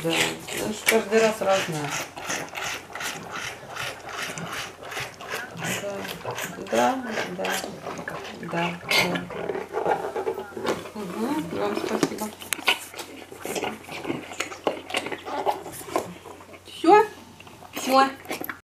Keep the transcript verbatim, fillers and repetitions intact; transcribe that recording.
Да, потому что каждый раз разное. Да, да, да, да, да. Угу, вам спасибо. Все? Все.